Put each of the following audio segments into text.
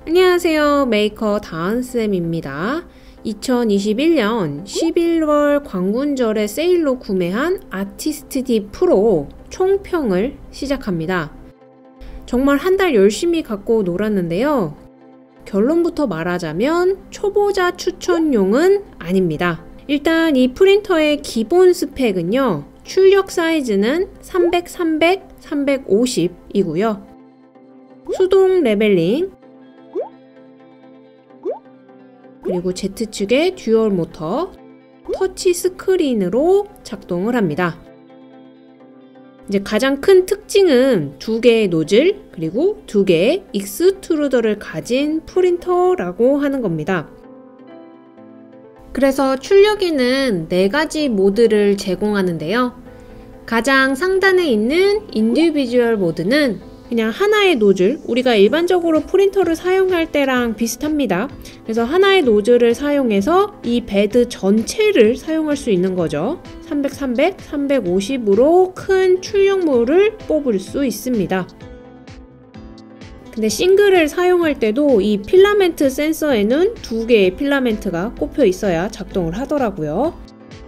안녕하세요. 메이커 다은쌤입니다. 2021년 11월 광군절에 세일로 구매한 아티스트 D 프로 총평을 시작합니다. 정말 한 달 열심히 갖고 놀았는데요. 결론부터 말하자면 초보자 추천용은 아닙니다. 일단 이 프린터의 기본 스펙은요. 출력 사이즈는 300, 300, 350이고요. 수동 레벨링, 그리고 Z축의 듀얼 모터, 터치 스크린으로 작동을 합니다. 이제 가장 큰 특징은 두 개의 노즐, 그리고 두 개의 익스트루더를 가진 프린터라고 하는 겁니다. 그래서 출력에는 4가지 모드를 제공하는데요. 가장 상단에 있는 인디비주얼 모드는 그냥 하나의 노즐, 우리가 일반적으로 프린터를 사용할 때랑 비슷합니다. 그래서 하나의 노즐을 사용해서 이 베드 전체를 사용할 수 있는 거죠. 300, 300, 350으로 큰 출력물을 뽑을 수 있습니다. 근데 싱글을 사용할 때도 이 필라멘트 센서에는 2개의 필라멘트가 꼽혀 있어야 작동을 하더라고요.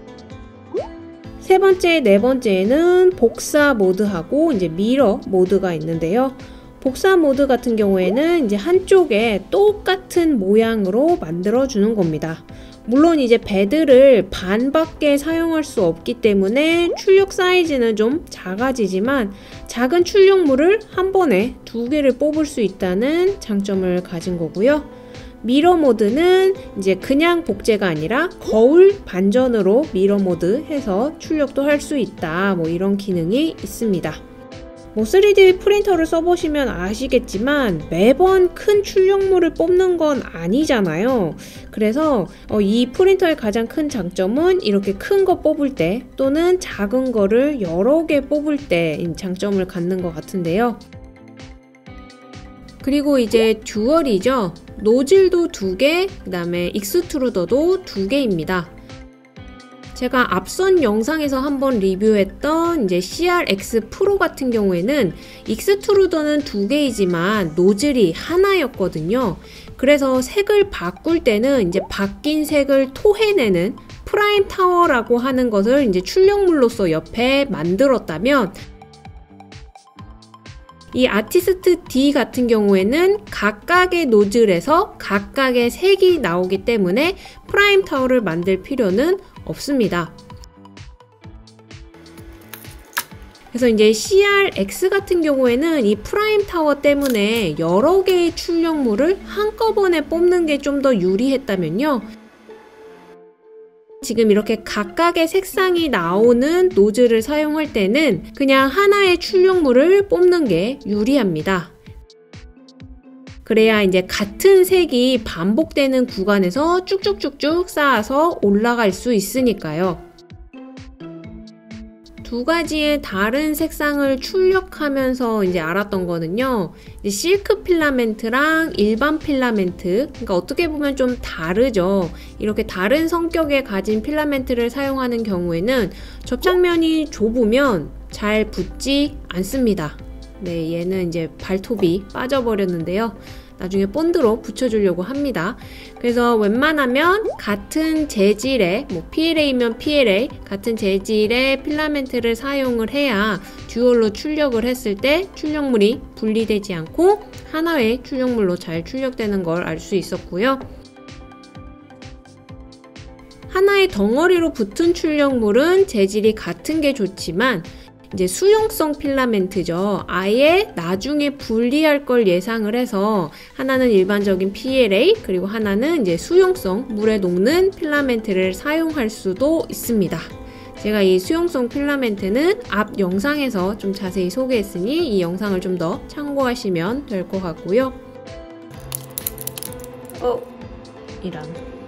세 번째, 네 번째에는 복사 모드하고 이제 미러 모드가 있는데요. 복사 모드 같은 경우에는 이제 한쪽에 똑같은 모양으로 만들어주는 겁니다. 물론 이제 베드를 반밖에 사용할 수 없기 때문에 출력 사이즈는 좀 작아지지만 작은 출력물을 한 번에 2개를 뽑을 수 있다는 장점을 가진 거고요. 미러 모드는 이제 그냥 복제가 아니라 거울 반전으로 미러 모드 해서 출력도 할 수 있다. 뭐 이런 기능이 있습니다. 3D 프린터를 써보시면 아시겠지만 매번 큰 출력물을 뽑는 건 아니잖아요. 그래서 이 프린터의 가장 큰 장점은 이렇게 큰 거 뽑을 때 또는 작은 거를 여러 개 뽑을 때 장점을 갖는 것 같은데요. 그리고 이제 듀얼이죠. 노즐도 2개, 그 다음에 익스트루더도 2개입니다. 제가 앞선 영상에서 한번 리뷰했던 이제 CRX 프로 같은 경우에는 익스트루더는 2개이지만 노즐이 하나였거든요. 그래서 색을 바꿀 때는 이제 바뀐 색을 토해내는 프라임 타워라고 하는 것을 이제 출력물로서 옆에 만들었다면 이 아티스트 D 같은 경우에는 각각의 노즐에서 각각의 색이 나오기 때문에 프라임 타워를 만들 필요는 없습니다. 그래서 이제 CRX 같은 경우에는 이 프라임 타워 때문에 여러 개의 출력물을 한꺼번에 뽑는 게 좀 더 유리했다면요. 지금 이렇게 각각의 색상이 나오는 노즐을 사용할 때는 그냥 하나의 출력물을 뽑는 게 유리합니다. 그래야 이제 같은 색이 반복되는 구간에서 쭉쭉쭉쭉 쌓아서 올라갈 수 있으니까요. 2가지의 다른 색상을 출력하면서 이제 알았던 거는요. 이제 실크 필라멘트랑 일반 필라멘트, 그러니까 어떻게 보면 좀 다르죠. 이렇게 다른 성격에 가진 필라멘트를 사용하는 경우에는 접착면이 좁으면 잘 붙지 않습니다. 네, 얘는 이제 발톱이 빠져버렸는데요. 나중에 본드로 붙여주려고 합니다. 그래서 웬만하면 같은 재질의 PLA면 PLA 같은 재질의 필라멘트를 사용을 해야 듀얼로 출력을 했을 때 출력물이 분리되지 않고 하나의 출력물로 잘 출력되는 걸 알 수 있었고요. 하나의 덩어리로 붙은 출력물은 재질이 같은 게 좋지만 이제 수용성 필라멘트죠. 아예 나중에 분리할 걸 예상을 해서 하나는 일반적인 PLA 그리고 하나는 이제 수용성 물에 녹는 필라멘트를 사용할 수도 있습니다. 제가 이 수용성 필라멘트는 앞 영상에서 좀 자세히 소개했으니 이 영상을 좀 더 참고하시면 될 것 같고요. 이런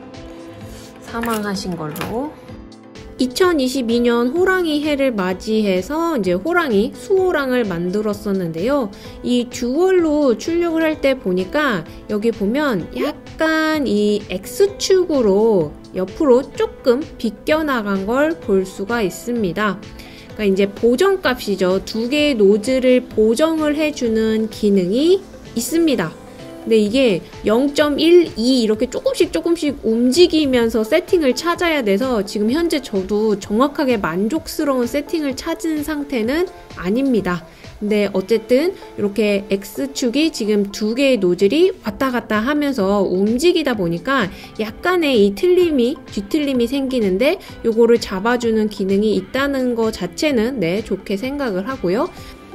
사망하신 걸로 2022년 호랑이 해를 맞이해서 이제 호랑이, 수호랑을 만들었었는데요. 이 듀얼로 출력을 할 때 보니까 여기 보면 약간 이 X축으로 옆으로 조금 비껴나간 걸 볼 수가 있습니다. 그러니까 이제 보정값이죠. 두 개의 노즐을 보정을 해주는 기능이 있습니다. 근데 이게 0.12 이렇게 조금씩 움직이면서 세팅을 찾아야 돼서 지금 현재 저도 정확하게 만족스러운 세팅을 찾은 상태는 아닙니다. 근데 어쨌든 이렇게 X축이 지금 두 개의 노즐이 왔다 갔다 하면서 움직이다 보니까 약간의 이 뒤틀림이 생기는데 요거를 잡아주는 기능이 있다는 거 자체는 네, 좋게 생각을 하고요.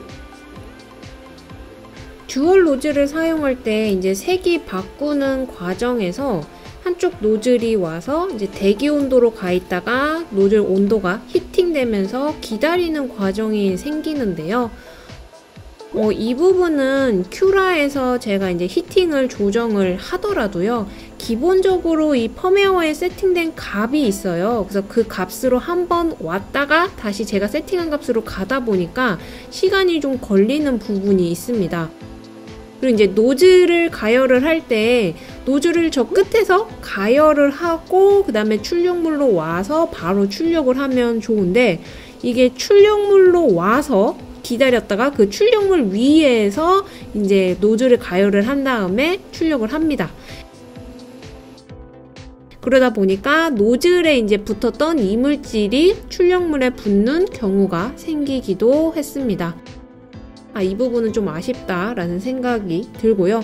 듀얼 노즐을 사용할 때 이제 색이 바꾸는 과정에서 한쪽 노즐이 와서 이제 대기 온도로 가 있다가 노즐 온도가 히팅되면서 기다리는 과정이 생기는데요. 이 부분은 큐라에서 제가 이제 히팅을 조정을 하더라도요, 기본적으로 이 펌웨어에 세팅된 값이 있어요. 그래서 그 값으로 한번 왔다가 다시 제가 세팅한 값으로 가다 보니까 시간이 좀 걸리는 부분이 있습니다. 그리고 이제 노즐을 가열을 할 때 노즐을 저 끝에서 가열을 하고 그 다음에 출력물로 와서 바로 출력을 하면 좋은데, 이게 출력물로 와서 기다렸다가 그 출력물 위에서 이제 노즐을 가열을 한 다음에 출력을 합니다. 그러다 보니까 노즐에 이제 붙었던 이물질이 출력물에 붙는 경우가 생기기도 했습니다. 이 부분은 좀 아쉽다라는 생각이 들고요.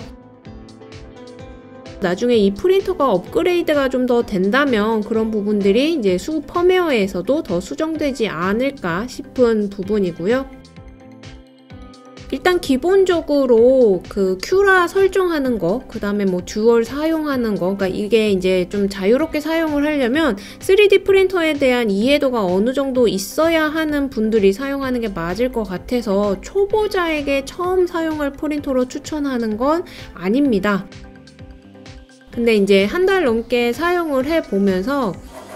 나중에 이 프린터가 업그레이드가 좀 더 된다면 그런 부분들이 이제 펌웨어에서도 더 수정되지 않을까 싶은 부분이고요. 일단 기본적으로 그 큐라 설정하는 거, 그 다음에 뭐 듀얼 사용하는 거, 그러니까 이게 이제 좀 자유롭게 사용을 하려면 3D 프린터에 대한 이해도가 어느 정도 있어야 하는 분들이 사용하는 게 맞을 것 같아서 초보자에게 처음 사용할 프린터로 추천하는 건 아닙니다. 근데 이제 한 달 넘게 사용을 해보면서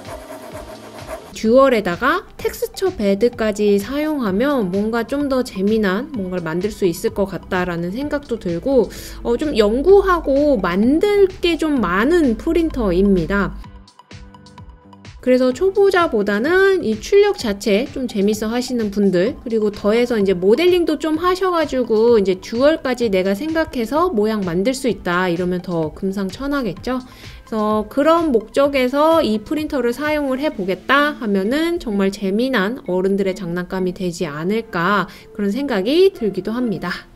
듀얼에다가 텍스처 베드까지 사용하면 뭔가 좀 더 재미난 뭔가를 만들 수 있을 것 같다라는 생각도 들고 좀 연구하고 만들 게 좀 많은 프린터입니다. 그래서 초보자보다는 이 출력 자체 좀 재밌어 하시는 분들, 그리고 더해서 이제 모델링도 좀 하셔가지고 이제 듀얼까지 내가 생각해서 모양 만들 수 있다 이러면 더 금상첨화겠죠. 그래서 그런 목적에서 이 프린터를 사용을 해보겠다 하면은 정말 재미난 어른들의 장난감이 되지 않을까 그런 생각이 들기도 합니다.